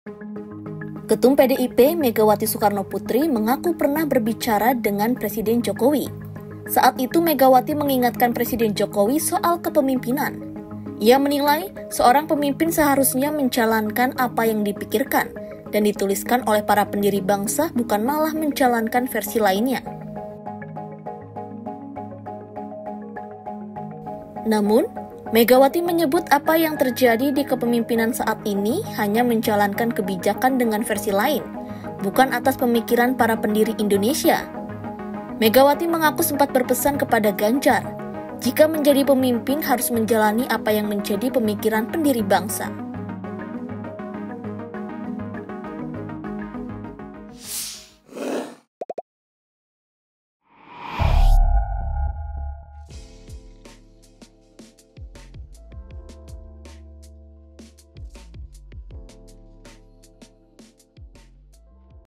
Ketum PDIP Megawati Soekarnoputri mengaku pernah berbicara dengan Presiden Jokowi. Saat itu Megawati mengingatkan Presiden Jokowi soal kepemimpinan. Ia menilai seorang pemimpin seharusnya menjalankan apa yang dipikirkan dan dituliskan oleh para pendiri bangsa, bukan malah menjalankan versi lainnya. Namun, Megawati menyebut apa yang terjadi di kepemimpinan saat ini hanya menjalankan kebijakan dengan versi lain, bukan atas pemikiran para pendiri Indonesia. Megawati mengaku sempat berpesan kepada Ganjar, jika menjadi pemimpin harus menjalani apa yang menjadi pemikiran pendiri bangsa.